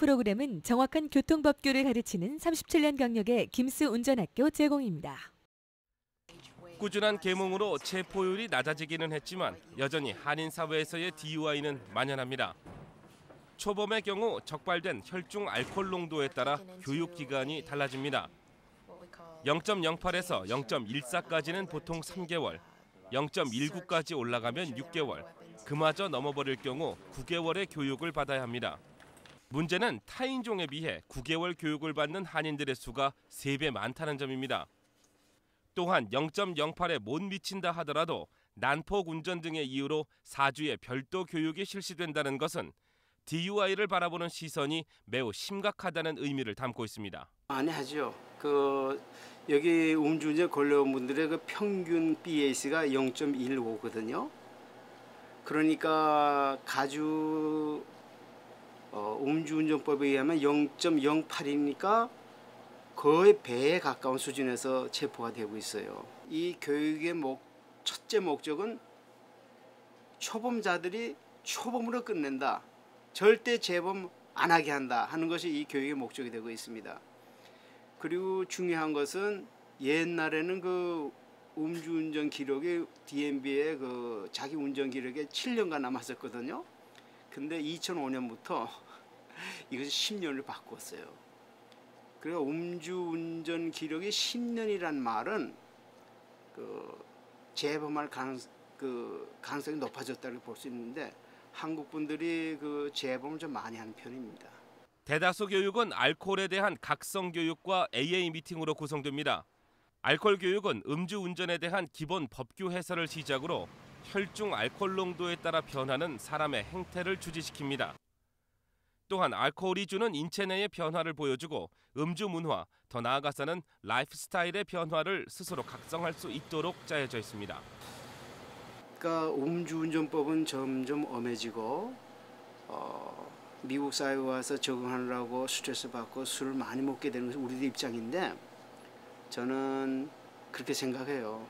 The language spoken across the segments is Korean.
프로그램은 정확한 교통법규를 가르치는 37년 경력의 김스 운전학교 제공입니다. 꾸준한 계몽으로 체포율이 낮아지기는 했지만 여전히 한인 사회에서의 DUI는 만연합니다. 초범의 경우 적발된 혈중 알코올 농도에 따라 교육 기간이 달라집니다. 0.08에서 0.14까지는 보통 3개월, 0.19까지 올라가면 6개월, 그마저 넘어버릴 경우 9개월의 교육을 받아야 합니다. 문제는 타인종에 비해 9개월 교육을 받는 한인들의 수가 3배 많다는 점입니다. 또한 0.08에 못 미친다 하더라도 난폭 운전 등의 이유로 4주의 별도 교육이 실시된다는 것은 DUI를 바라보는 시선이 매우 심각하다는 의미를 담고 있습니다. 많이 하죠. 여기 음주운전 걸려온 분들의 평균 BAC가 0.15거든요. 그러니까 가주 음주운전법에 의하면 0.08이니까 거의 배에 가까운 수준에서 체포가 되고 있어요. 이 교육의 첫째 목적은 초범자들이 초범으로 끝낸다. 절대 재범 안 하게 한다 하는 것이 이 교육의 목적이 되고 있습니다. 그리고 중요한 것은 옛날에는 음주운전 기록이 DMV의 자기 운전 기록에 7년간 남았었거든요. 근데 2005년부터 이것이 10년을 바꿨어요. 그리고 음주운전 기록이 10년이란 말은 재범할 가능성이 높아졌다고 볼 수 있는데 한국 분들이 재범을 좀 많이 하는 편입니다. 대다수 교육은 알코올에 대한 각성 교육과 AA 미팅으로 구성됩니다. 알코올 교육은 음주운전에 대한 기본 법규 해설을 시작으로 혈중 알코올 농도에 따라 변하는 사람의 행태를 주지시킵니다. 또한 알코올이 주는 인체 내의 변화를 보여주고 음주 문화, 더 나아가서는 라이프스타일의 변화를 스스로 각성할 수 있도록 짜여져 있습니다. 그러니까 음주운전법은 점점 엄해지고 미국 사회에 와서 적응하느라고 스트레스 받고 술을 많이 먹게 되는 것이 우리들 입장인데 저는 그렇게 생각해요.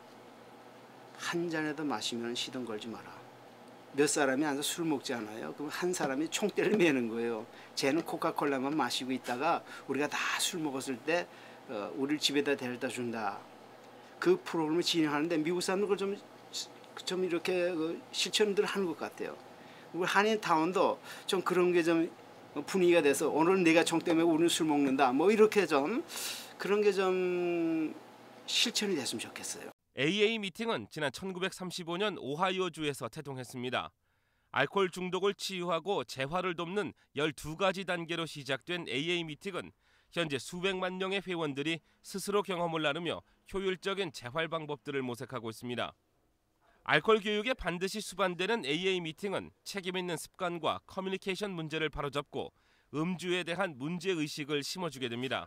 한 잔에도 마시면 시동 걸지 마라. 몇 사람이 앉아서 술 먹지 않아요. 그럼 한 사람이 총대를 매는 거예요. 쟤는 코카콜라만 마시고 있다가 우리가 다 술 먹었을 때 우리를 집에다 데려다 준다. 그 프로그램을 진행하는데 미국 사람들 그걸 좀 이렇게 실천들 하는 것 같아요. 우리 한인타운도 좀 그런 게 좀 분위기가 돼서 오늘 내가 총대 매고 우리는 술 먹는다. 이렇게 좀 그런 게 좀 실천이 됐으면 좋겠어요. AA 미팅은 지난 1935년 오하이오주에서 태동했습니다. 알코올 중독을 치유하고 재활을 돕는 12가지 단계로 시작된 AA 미팅은 현재 수백만 명의 회원들이 스스로 경험을 나누며 효율적인 재활 방법들을 모색하고 있습니다. 알코올 교육에 반드시 수반되는 AA 미팅은 책임 있는 습관과 커뮤니케이션 문제를 바로잡고 음주에 대한 문제의식을 심어주게 됩니다.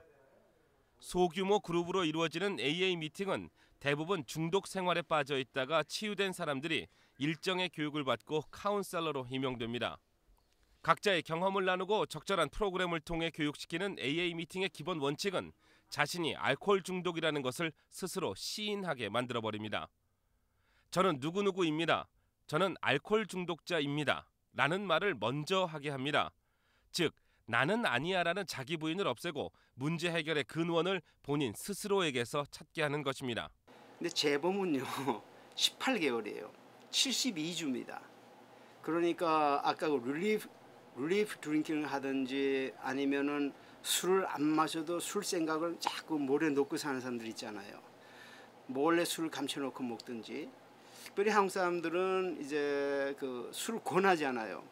소규모 그룹으로 이루어지는 AA 미팅은 대부분 중독 생활에 빠져 있다가 치유된 사람들이 일정의 교육을 받고 카운셀러로 임용됩니다. 각자의 경험을 나누고 적절한 프로그램을 통해 교육시키는 AA 미팅의 기본 원칙은 자신이 알코올 중독이라는 것을 스스로 시인하게 만들어버립니다. 저는 누구누구입니다. 저는 알코올 중독자입니다. 라는 말을 먼저 하게 합니다. 즉, 나는 아니야라는 자기 부인을 없애고 문제 해결의 근원을 본인 스스로에게서 찾게 하는 것입니다. 근데 재범은요 18개월이에요. 72주입니다. 그러니까 아까 릴리프 드링킹을 하든지 아니면은 술을 안 마셔도 술 생각을 자꾸 몰래 놓고 사는 사람들 있잖아요. 몰래 술을 감춰놓고 먹든지. 특별히 한국 사람들은 이제 술을 권하지 않아요.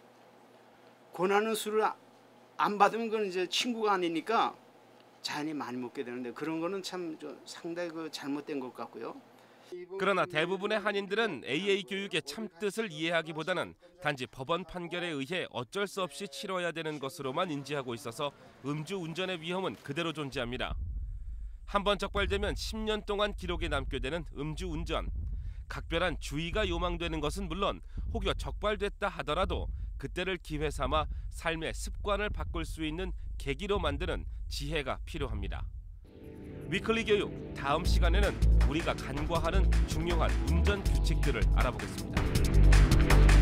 권하는 술을 안 받으면 그건 이제 친구가 아니니까 자연히 많이 먹게 되는데 그런 거는 참 상당히 잘못된 것 같고요. 그러나 대부분의 한인들은 AA 교육의 참뜻을 이해하기보다는 단지 법원 판결에 의해 어쩔 수 없이 치러야 되는 것으로만 인지하고 있어서 음주운전의 위험은 그대로 존재합니다. 한번 적발되면 10년 동안 기록에 남게 되는 음주운전. 각별한 주의가 요망되는 것은 물론 혹여 적발됐다 하더라도 그때를 기회 삼아 삶의 습관을 바꿀 수 있는 계기로 만드는 지혜가 필요합니다. 위클리 교육, 다음 시간에는 우리가 간과하는 중요한 운전 규칙들을 알아보겠습니다.